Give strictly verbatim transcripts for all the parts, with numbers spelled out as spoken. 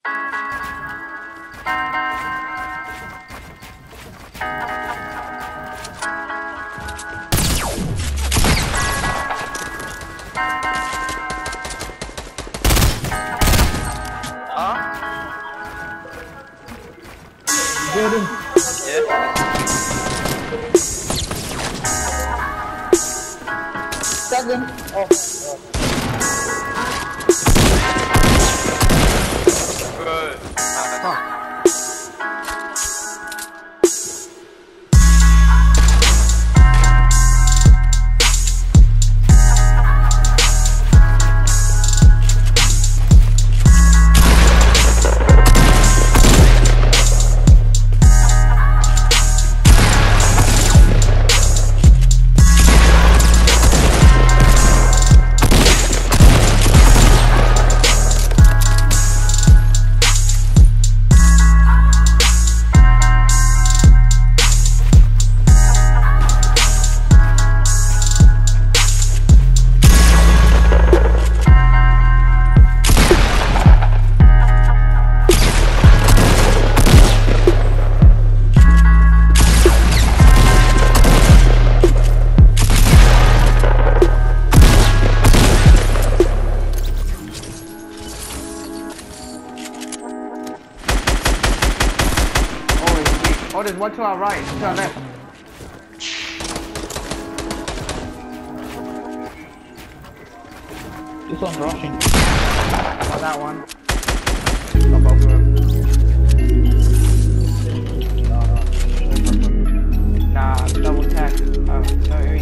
Get him. Yeah. Seven. Oh. Bro. Fuck. Oh, there's one to our right, to our left. This one's rushing. Oh, that one. Oh, both of them. Nah, double tap. Oh, sorry.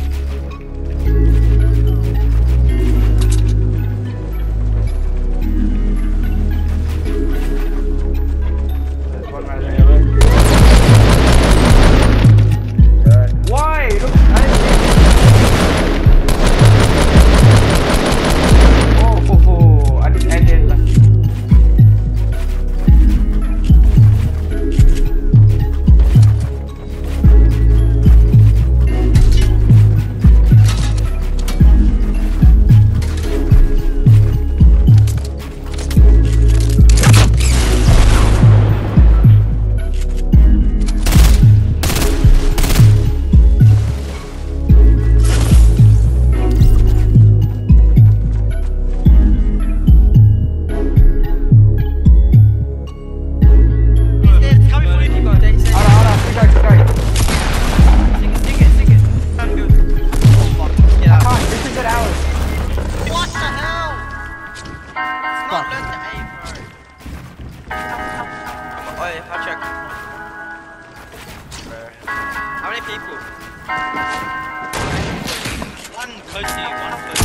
There's one right there. Why? Look, I didn't see it. Oh, oh, oh, I just ended. How many people? One close to you, one close to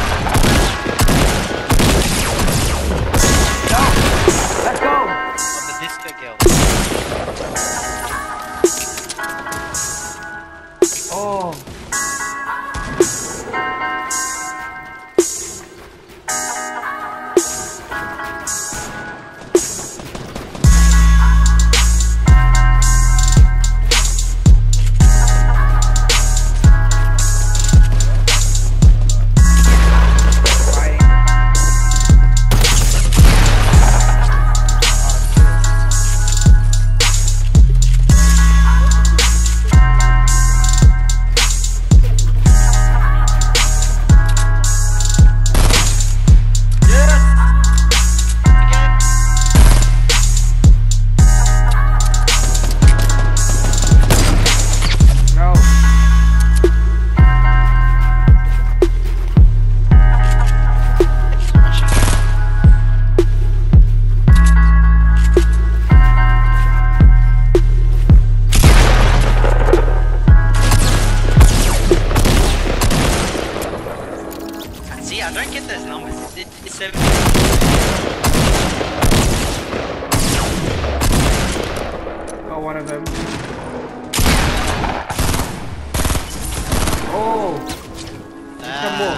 you. No! Let's go! Of the disco girl. Oh. I don't get those numbers. It, it's seven. Got one of them. Oh! Some more.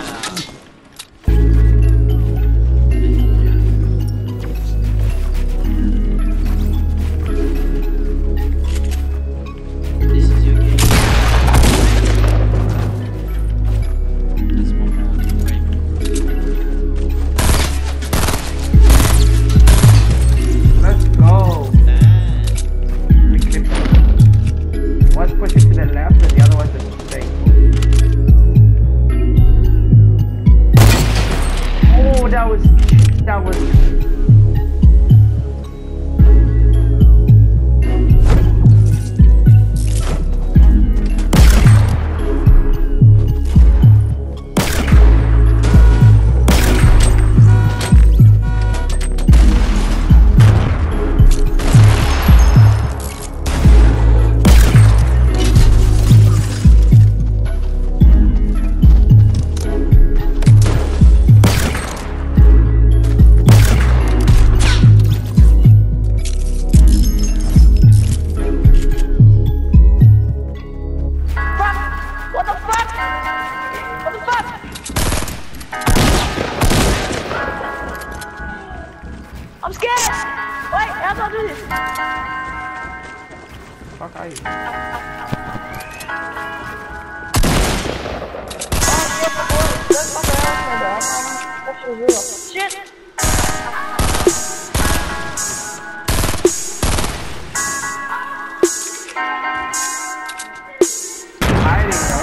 Wait, how do I do this? Fuck are you? Shit! Hiding, bro.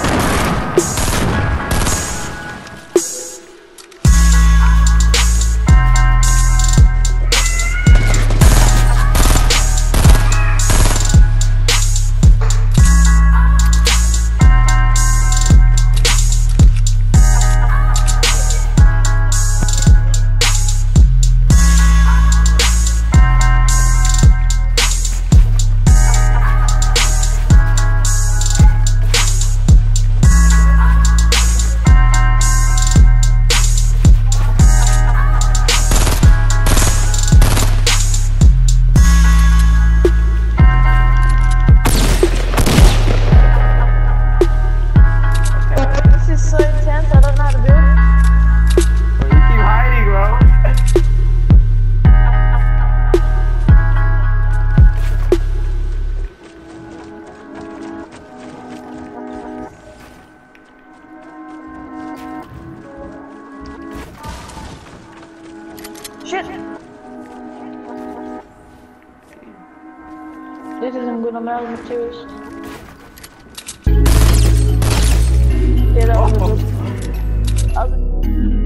So intense, I don't know how to build. Bro, you keep hiding, bro. Shit! This isn't good, I'm out of materials. Yeah, that was a good. I was